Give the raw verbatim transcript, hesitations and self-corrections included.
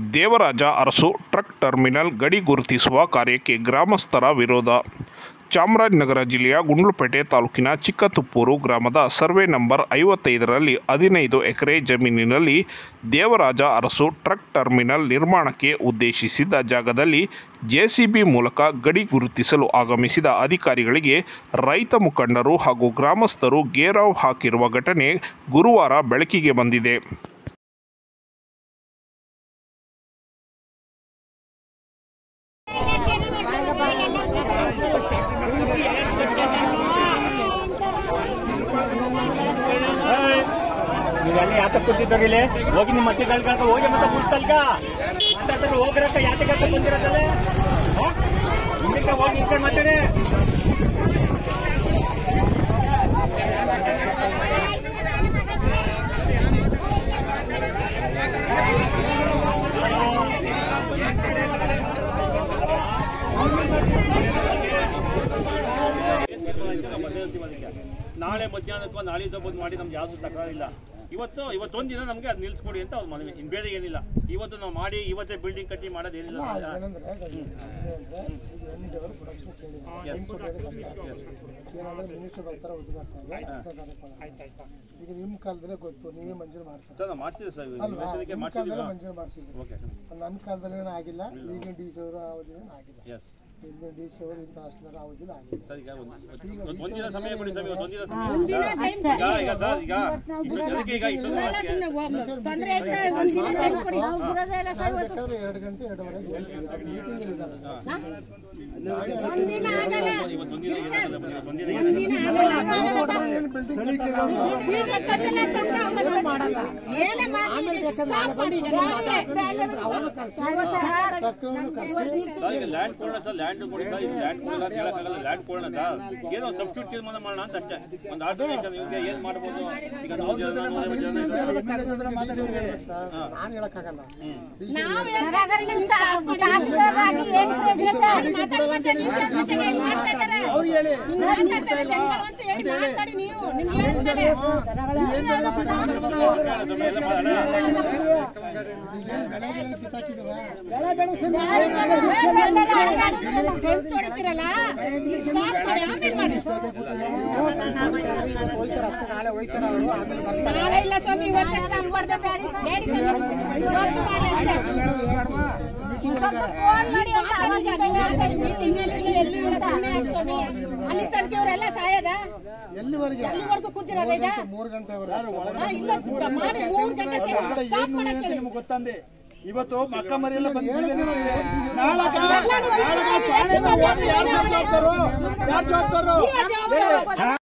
Devaraja Arasu truck terminal ಗಡಿ ಗುರುತಿಸುವ ಕಾರ್ಯಕ್ಕೆ ಗ್ರಾಮಸ್ಥರ ವಿರೋಧ. ಚಾಮರಾಜನಗರ ಜಿಲ್ಲೆಯ ಗುಂಡ್ಲುಪೇಟೆ ತಾಲೂಕಿನ ಚಿಕ್ಕತುಪ್ಪೂರು ಗ್ರಾಮದ ಸರ್ವೆ ನಂಬರ್ ಐವತ್ತೈದರಲ್ಲಿ ಹದಿನೈದು ಎಕರೆ ಜಮೀನಿನಲ್ಲಿ ದೇವರಾಜ ಅರಸು ಟ್ರಕ್ ಟರ್ಮಿನಲ್ ನಿರ್ಮಾಣಕ್ಕೆ ಉದ್ದೇಶಿಸಿದ್ದ ಜಾಗದಲ್ಲಿ ಜೆಸಿಬಿ ಮೂಲಕ ಗಡಿ ಗುರುತಿಸಲು ಆಗಮಿಸಿದ ಅಧಿಕಾರಿಗಳಿಗೆ ರೈತ ಮುಖಂಡರು ಹಾಗೂ ಗ್ರಾಮಸ್ಥರು ಘೇರಾವ್ ಹಾಕಿರುವ ಘಟನೆ ಗುರುವಾರ ಬೆಳಕಿಗೆ ಬಂದಿದೆ. ನೀವೆಲ್ಲ ಯಾತಕ್ಕೆ ಕೂತಿದ್ದೋಗಿಲ್ಲ ಹೋಗಿ ನಿಮ್ಮ ಮತ್ತೆ ಕಳ್ಕ ಹೋಗಿ ಮತ್ತೆ ಕೂತಲ್ಕ ಮಾತಾಡ್ತಾರೆ ಹೋಗ್ರಕ್ಕ ಯಾತಕ್ಕೆ ಬಂದಿರತ್ತಲ್ಲ ಹಿಂದಕ್ಕೆ ಹೋಗಿ ನಿಂತ್ಕೊಂಡು ಮಾತಾಡಿ. ನಾಳೆ ಮಧ್ಯಾಹ್ನಕ್ಕೂ ನಾಳಿದ್ದು ಬಂದು ಮಾಡಿ ನಮ್ಗೆ ಯಾವ್ದು ತಕರಾರಿಲ್ಲ. ಇವತ್ತು ಇವತ್ತೊಂದು ದಿನ ನಮಗೆ ಅದು ನಿಲ್ಲಿಸ್ಕೊಡಿ ಅಂತ ಅವ್ರು ಮನವಿ. ಇನ್ನು ಬೇರೆ ಏನಿಲ್ಲ. ಇವತ್ತು ನಾವು ಮಾಡಿ ಇವತ್ತೇ ಬಿಲ್ಡಿಂಗ್ ಕಟ್ಟಿ ಮಾಡೋದೇನಿಲ್ಲ. ಈಗ ನಿಮ್ಮ ಕಾಲದಲ್ಲೇ ಗೊತ್ತು, ನೀವೇ ಮಂಜೂರು ಮಾಡಿಸಿ ಮಾಡ್ತೀವಿ ಸರ್. ಮಂಜೂರು ಮಾಡಿಸಿದ್ವಿ. ನನ್ನ ಕಾಲದಲ್ಲಿ ಏನೂ ಆಗಿಲ್ಲ. ಈಗಿನ ಡಿ ಸಿ ಅವರು ಅವಧಿನ ಆಗಿಲ್ಲ. ಹಿಂದಿನ ಡಿ ಸಿ ಅವರು ಇಂಥ ತಹಸೀಲ್ದಾರ್ ಅವಧಿನ ಆಗಿಲ್ಲ. ಒಂದಿನ ಸಮಯ ಕೊಡಿ ಸರ್. ಒಂದಿನ ಸಮಯ ಎರಡು ಗಂಟೆ ಎರಡೂವರೆಗೆ ಲ್ಯಾಂಡ್ ಕೊಡೋಣ ಸರ್. ಲ್ಯಾಂಡ್ ಕೊಡಿ ಸರ್. ಲ್ಯಾಂಡ್ ಕೊಡೋಣ ಹೇಳಕ್ಕಾಗಲ್ಲ. ಲ್ಯಾಂಡ್ ಕೊಡೋಣ ಸರ್. ಏನೋ ಸಬ್ಸ್ಟಿಟ್ಯೂಟ್ ತೀರ್ಮಾನ ಮಾಡೋಣ ಅಂತ ಅಷ್ಟೇ. ಒಂದು ಆಲ್ಟರ್ನೇಷನ್ ಇವ್ರಿಗೆ ಏನ್ ಮಾಡ್ಬೋದು. ಈಗ ನಾನು ಹೇಳಕ್ಕಾಗಲ್ಲ. ನಾಳೆ ಹೋಯ್ತಾರ ಅವರು. ನಾಳೆ ಇಲ್ಲ ಸ್ವಾಮಿ, ಇವತ್ತೇ ಸ್ಟಾಪ್ ಮಾಡ್ದೆ. ಅಲ್ಲಿ ತನಕ ಅವರೆಲ್ಲ ಸಾಯದ ಎಲ್ಲಿವರೆಗೆ ಎಲ್ಲಿವರೆಗೂ ಕೂತಿರೋದ? ಈಗ ಮೂರು ಗಂಟೆ ನಿಮ್ಗೆ ಗೊತ್ತಂದೆ. ಇವತ್ತು ಮಕ್ಕ ಮರಿಯೆಲ್ಲ ಬಂದು ಯಾರು ಜವಾಬ್ದಾರು?